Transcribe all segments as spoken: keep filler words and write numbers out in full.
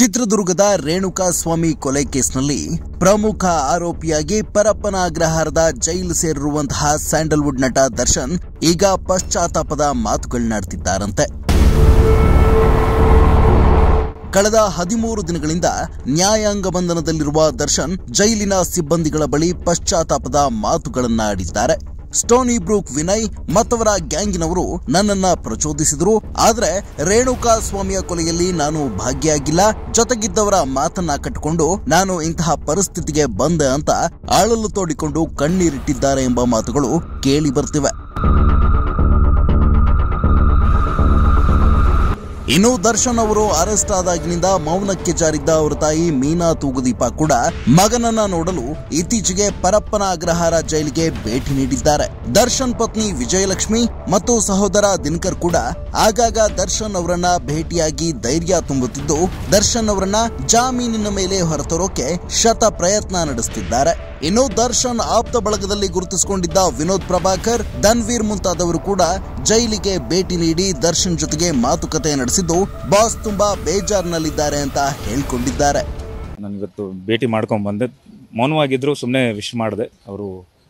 ಚಿತ್ರದುರ್ಗದ ರೇಣುಕಾ ಸ್ವಾಮಿ ಕೊಲೆ ಕೇಸ್ನಲ್ಲಿ ಪ್ರಮುಖ ಆರೋಪಿಯಾಗಿ ಪರಪ್ಪನ ಅಗ್ರಹಾರದ ಜೈಲು ಸೇರಿರುವಂತಹ ಸ್ಯಾಂಡಲ್ವುಡ್ ನಟ ದರ್ಶನ್ ಈಗ ಪಶ್ಚಾತ್ತಾಪದ ಮಾತುಗಳನ್ನಾಡ್ತಿದ್ದಾರಂತೆ. ಕಳೆದ ಹದಿಮೂರು ದಿನಗಳಿಂದ ನ್ಯಾಯಾಂಗ ಬಂಧನದಲ್ಲಿರುವ ದರ್ಶನ್ ಜೈಲಿನ ಸಿಬ್ಬಂದಿಗಳ ಬಳಿ ಪಶ್ಚಾತ್ತಾಪದ ಮಾತುಗಳನ್ನಾಡಿದ್ದಾರೆ. ಸ್ಟೋನಿ ಬ್ರೂಕ್ ವಿನಯ್ ಮತ್ತವರ ಗ್ಯಾಂಗಿನವರು ನನ್ನನ್ನ ಪ್ರಚೋದಿಸಿದರು, ಆದರೆ ರೇಣುಕಾ ಸ್ವಾಮಿಯ ಕೊಲೆಯಲ್ಲಿ ನಾನು ಭಾಗಿಯಾಗಿಲ್ಲ, ಜೊತೆಗಿದ್ದವರ ಮಾತನ್ನ ಕಟ್ಟಿಕೊಂಡು ನಾನು ಇಂತಹ ಪರಿಸ್ಥಿತಿಗೆ ಬಂದೆ ಅಂತ ಅಳಲು ತೋಡಿಕೊಂಡು ಕಣ್ಣೀರಿಟ್ಟಿದ್ದಾರೆ ಎಂಬ ಮಾತುಗಳು ಕೇಳಿ ಬರ್ತಿವೆ. ಇನ್ನು ದರ್ಶನ್ ಅವರು ಅರೆಸ್ಟ್ ಆದಾಗಿನಿಂದ ಮೌನಕ್ಕೆ ಜಾರಿದ್ದ ಅವರ ತಾಯಿ ಮೀನಾ ತೂಗುದೀಪ ಕೂಡ ಮಗನನ್ನ ನೋಡಲು ಇತ್ತೀಚೆಗೆ ಪರಪ್ಪನ ಅಗ್ರಹಾರ ಜೈಲಿಗೆ ಭೇಟಿ ನೀಡಿದ್ದಾರೆ. ದರ್ಶನ್ ಪತ್ನಿ ವಿಜಯಲಕ್ಷ್ಮಿ ಮತ್ತು ಸಹೋದರ ದಿನಕರ್ ಕೂಡ ಆಗಾಗ ದರ್ಶನ್ ಅವರನ್ನ ಭೇಟಿಯಾಗಿ ಧೈರ್ಯ ತುಂಬುತ್ತಿದ್ದು, ದರ್ಶನ್ ಅವರನ್ನ ಜಾಮೀನಿನ ಮೇಲೆ ಹೊರತರೋಕೆ ಶತ ಪ್ರಯತ್ನ ನಡೆಸುತ್ತಿದ್ದಾರೆ. ಇನ್ನು ದರ್ಶನ್ ಆಪ್ತ ಬಳಗದಲ್ಲಿ ಗುರುತಿಸಿಕೊಂಡಿದ್ದ ವಿನೋದ್ ಪ್ರಭಾಕರ್, ಧನ್ವೀರ್ ಮುಂತಾದವರು ಕೂಡ ಜೈಲಿಗೆ ಭೇಟಿ ನೀಡಿ ದರ್ಶನ್ ಜೊತೆಗೆ ಮಾತುಕತೆ ನಡೆಸಿದ್ದು ಬಾಸ್ ತುಂಬಾ ಬೇಜಾರಿನಲ್ಲಿದ್ದಾರೆ ಅಂತ ಹೇಳ್ಕೊಂಡಿದ್ದಾರೆ. ನಾನು ಇವತ್ತು ಭೇಟಿ ಮಾಡ್ಕೊಂಡ್ ಬಂದೆ, ಮೌನವಾಗಿದ್ರು, ಸುಮ್ಮನೆ ವಿಶ್ ಮಾಡಿದೆ. ಅವರು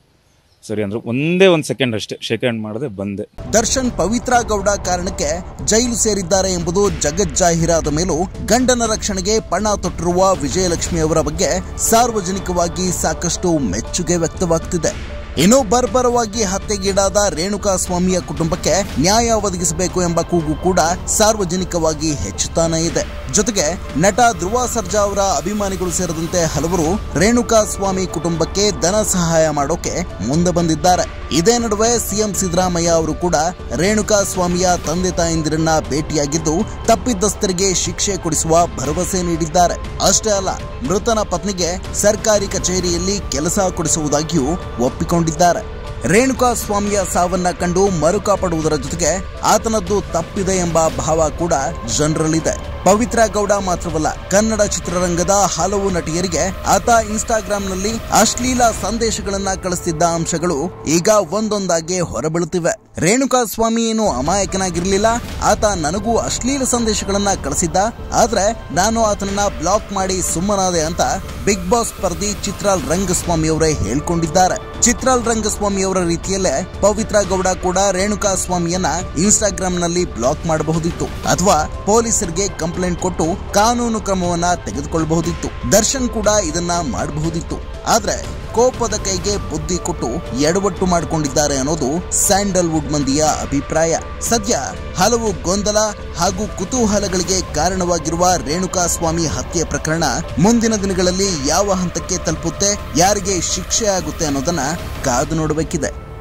ಸರಿ ಅಂದ್ರು, ಒಂದೇ ಒಂದು ಸೆಕೆಂಡ್ ಅಷ್ಟೇ ಶೇಕ್ ಹ್ಯಾಂಡ್ ಮಾಡದೆ ಬಂದೆ. ದರ್ಶನ್ ಪವಿತ್ರ ಗೌಡ ಕಾರಣಕ್ಕೆ ಜೈಲು ಸೇರಿದ್ದಾರೆ ಎಂಬುದು ಜಗಜ್ಜಾಹೀರಾದ ಮೇಲೂ ಗಂಡನ ರಕ್ಷಣೆಗೆ ಪಣ ತೊಟ್ಟಿರುವ ವಿಜಯಲಕ್ಷ್ಮಿ ಅವರ ಬಗ್ಗೆ ಸಾರ್ವಜನಿಕವಾಗಿ ಸಾಕಷ್ಟು ಮೆಚ್ಚುಗೆ ವ್ಯಕ್ತವಾಗ್ತಿದೆ. ಇನ್ನು ಬರ್ಬರವಾಗಿ ಹತ್ಯೆಗೀಡಾದ ರೇಣುಕಾ ಸ್ವಾಮಿಯ ಕುಟುಂಬಕ್ಕೆ ನ್ಯಾಯ ಒದಗಿಸಬೇಕು ಎಂಬ ಕೂಗು ಕೂಡ ಸಾರ್ವಜನಿಕವಾಗಿ ಹೆಚ್ಚುತ್ತಾನೆ ಇದೆ. ಜೊತೆಗೆ ನಟ ಧ್ರುವ ಸರ್ಜಾ ಅವರ ಅಭಿಮಾನಿಗಳು ಸೇರಿದಂತೆ ಹಲವರು ರೇಣುಕಾ ಸ್ವಾಮಿ ಕುಟುಂಬಕ್ಕೆ ಧನ ಸಹಾಯ ಮಾಡೋಕೆ ಮುಂದೆ ಬಂದಿದ್ದಾರೆ. ಇದೇ ನಡುವೆ ಸಿಎಂ ಸಿದ್ದರಾಮಯ್ಯ ಅವರು ಕೂಡ ರೇಣುಕಾ ಸ್ವಾಮಿಯ ತಂದೆ ತಾಯಂದಿರನ್ನ ಭೇಟಿಯಾಗಿದ್ದು ತಪ್ಪಿತಸ್ಥರಿಗೆ ಶಿಕ್ಷೆ ಕೊಡಿಸುವ ಭರವಸೆ ನೀಡಿದ್ದಾರೆ. ಅಷ್ಟೇ ಅಲ್ಲ, ಮೃತನ ಪತ್ನಿಗೆ ಸರ್ಕಾರಿ ಕಚೇರಿಯಲ್ಲಿ ಕೆಲಸ ಕೊಡಿಸುವುದಾಗಿಯೂ ಒಪ್ಪಿಕೊಂಡಿದ್ದಾರೆ. ರೇಣುಕಾ ಸ್ವಾಮಿಯ ಸಾವನ್ನ ಕಂಡು ಮರುಕ ಪಡುವುದರ ಜೊತೆಗೆ ಆತನದ್ದು ತಪ್ಪಿದೆ ಎಂಬ ಭಾವ ಕೂಡ ಜನರಲ್ಲಿದೆ. ಪವಿತ್ರ ಗೌಡ ಮಾತ್ರವಲ್ಲ, ಕನ್ನಡ ಚಿತ್ರರಂಗದ ಹಲವು ನಟಿಯರಿಗೆ ಆತ ಇನ್ಸ್ಟಾಗ್ರಾಂನಲ್ಲಿ ಅಶ್ಲೀಲ ಸಂದೇಶಗಳನ್ನ ಕಳಿಸ್ತಿದ್ದ ಅಂಶಗಳು ಈಗ ಒಂದೊಂದಾಗಿ ಹೊರಬೀಳುತ್ತಿವೆ. ರೇಣುಕಾ ಸ್ವಾಮಿ ಏನು ಅಮಾಯಕನಾಗಿರ್ಲಿಲ್ಲ, ಆತ ನನಗೂ ಅಶ್ಲೀಲ ಸಂದೇಶಗಳನ್ನ ಕಳಿಸಿದ್ದ, ಆದ್ರೆ ನಾನು ಆತನನ್ನ ಬ್ಲಾಕ್ ಮಾಡಿ ಸುಮ್ಮನಾದೆ ಅಂತ ಬಿಗ್ ಬಾಸ್ ಸ್ಪರ್ಧಿ ಚಿತ್ರಾಲ್ ರಂಗಸ್ವಾಮಿ ಅವರೇ ಹೇಳ್ಕೊಂಡಿದ್ದಾರೆ. ಚಿತ್ರಾಲ್ ರಂಗಸ್ವಾಮಿ ಅವರ ರೀತಿಯಲ್ಲೇ ಪವಿತ್ರ ಗೌಡ ಕೂಡ ರೇಣುಕಾ ಸ್ವಾಮಿಯನ್ನ ಇನ್ಸ್ಟಾಗ್ರಾಂನಲ್ಲಿ ಬ್ಲಾಕ್ ಮಾಡಬಹುದಿತ್ತು ಅಥವಾ ಪೊಲೀಸರಿಗೆ ಕಂಪ್ಲೇಂಟ್ ಕೊಟ್ಟು ಕಾನೂನು ಕ್ರಮವನ್ನ ತೆಗೆದುಕೊಳ್ಳಬಹುದಿತ್ತು. ದರ್ಶನ್ ಕೂಡ ಇದನ್ನ ಮಾಡಬಹುದಿತ್ತು. ಆದ್ರೆ ಕೋಪದ ಕೈಗೆ ಬುದ್ಧಿ ಕೊಟ್ಟು ಎಡವಟ್ಟು ಮಾಡಿಕೊಂಡಿದ್ದಾರೆ ಅನ್ನೋದು ಸ್ಯಾಂಡಲ್ವುಡ್ ಮಂದಿಯ ಅಭಿಪ್ರಾಯ. ಸದ್ಯ ಹಲವು ಗೊಂದಲ ಹಾಗೂ ಕುತೂಹಲಗಳಿಗೆ ಕಾರಣವಾಗಿರುವ ರೇಣುಕಾ ಸ್ವಾಮಿ ಹತ್ಯೆ ಪ್ರಕರಣ ಮುಂದಿನ ದಿನಗಳಲ್ಲಿ ಯಾವ ಹಂತಕ್ಕೆ ತಲುಪುತ್ತೆ, ಯಾರಿಗೆ ಶಿಕ್ಷೆ ಆಗುತ್ತೆ ಅನ್ನೋದನ್ನ ಕಾದು ನೋಡಬೇಕಿದೆ.